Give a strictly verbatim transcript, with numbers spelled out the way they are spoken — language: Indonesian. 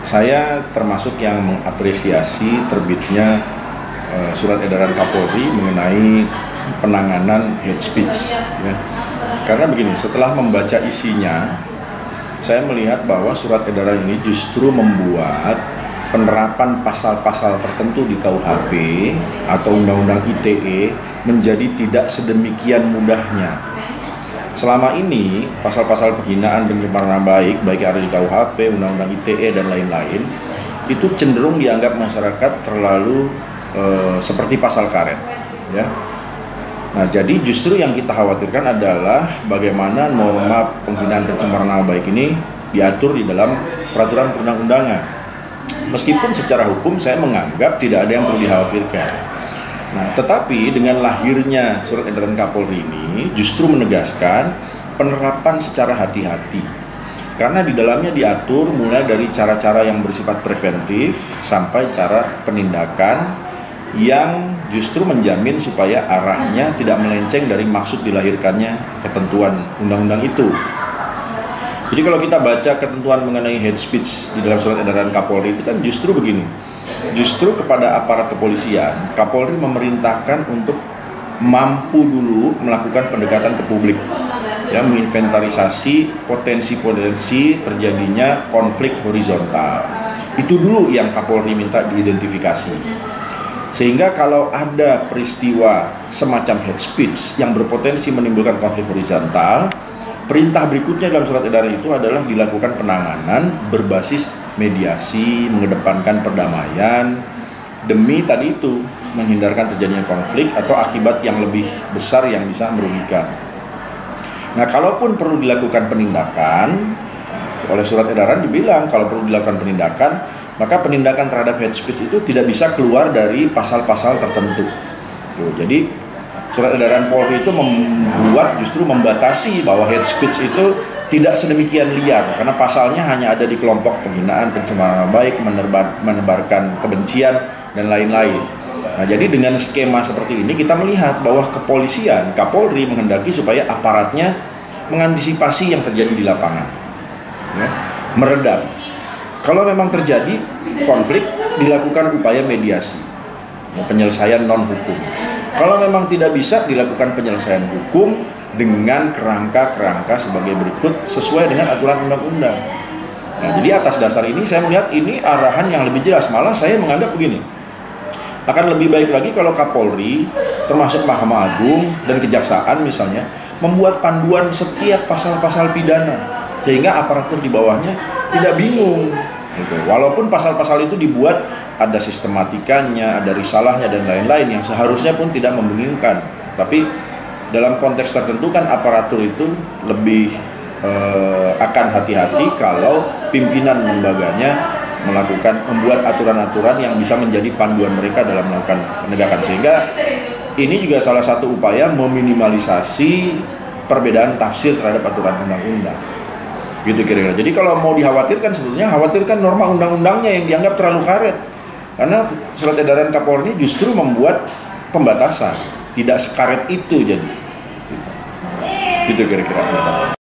Saya termasuk yang mengapresiasi terbitnya uh, surat edaran Kapolri mengenai penanganan hate speech. Ya. Karena begini, setelah membaca isinya, saya melihat bahwa surat edaran ini justru membuat penerapan pasal-pasal tertentu di K U H P atau Undang-Undang I T E menjadi tidak sedemikian mudahnya. Selama ini, pasal-pasal penghinaan dan pencemaran nama baik, baik yang ada di K U H P, Undang-Undang I T E, dan lain-lain, itu cenderung dianggap masyarakat terlalu e, seperti pasal karet. Ya. Nah, jadi justru yang kita khawatirkan adalah bagaimana norma penghinaan pencemaran nama baik ini diatur di dalam peraturan perundang-undangan. Meskipun secara hukum saya menganggap tidak ada yang perlu dikhawatirkan. Nah, tetapi dengan lahirnya surat edaran Kapolri ini justru menegaskan penerapan secara hati-hati. Karena di dalamnya diatur mulai dari cara-cara yang bersifat preventif sampai cara penindakan yang justru menjamin supaya arahnya tidak melenceng dari maksud dilahirkannya ketentuan undang-undang itu. Jadi kalau kita baca ketentuan mengenai hate speech di dalam surat edaran Kapolri itu kan justru begini. Justru kepada aparat kepolisian, Kapolri memerintahkan untuk mampu dulu melakukan pendekatan ke publik, ya, menginventarisasi potensi-potensi terjadinya konflik horizontal. Itu dulu yang Kapolri minta diidentifikasi. Sehingga kalau ada peristiwa semacam hate speech yang berpotensi menimbulkan konflik horizontal, perintah berikutnya dalam surat edaran itu adalah dilakukan penanganan berbasis mediasi, mengedepankan perdamaian, demi tadi itu menghindarkan terjadinya konflik atau akibat yang lebih besar yang bisa merugikan. Nah, kalaupun perlu dilakukan penindakan, oleh surat edaran dibilang kalau perlu dilakukan penindakan, maka penindakan terhadap hate speech itu tidak bisa keluar dari pasal-pasal tertentu. Tuh, jadi surat edaran Polri itu membuat justru membatasi bahwa hate speech itu tidak sedemikian liar karena pasalnya hanya ada di kelompok penghinaan, pencemaran nama baik, menebar, menebarkan kebencian dan lain-lain. Nah, jadi dengan skema seperti ini kita melihat bahwa kepolisian, Kapolri menghendaki supaya aparatnya mengantisipasi yang terjadi di lapangan, ya, meredam. Kalau memang terjadi konflik, dilakukan upaya mediasi, ya, penyelesaian non-hukum. Kalau memang tidak bisa, dilakukan penyelesaian hukum dengan kerangka-kerangka sebagai berikut sesuai dengan aturan undang-undang. Nah, jadi atas dasar ini saya melihat ini arahan yang lebih jelas. Malah saya menganggap begini, akan lebih baik lagi kalau Kapolri, termasuk Mahkamah Agung dan Kejaksaan misalnya, membuat panduan setiap pasal-pasal pidana sehingga aparatur di bawahnya tidak bingung. Gitu. Walaupun pasal-pasal itu dibuat ada sistematikanya, ada risalahnya dan lain-lain yang seharusnya pun tidak membingungkan. Tapi dalam konteks tertentu kan aparatur itu lebih eh, akan hati-hati kalau pimpinan lembaganya melakukan membuat aturan-aturan yang bisa menjadi panduan mereka dalam melakukan penegakan. Sehingga ini juga salah satu upaya meminimalisasi perbedaan tafsir terhadap aturan undang-undang. Gitu kira-kira. Jadi kalau mau dikhawatirkan sebetulnya khawatirkan norma undang-undangnya yang dianggap terlalu karet. Karena surat edaran Kapolri justru membuat pembatasan, tidak sekaret itu jadi. Gitu kira-kira.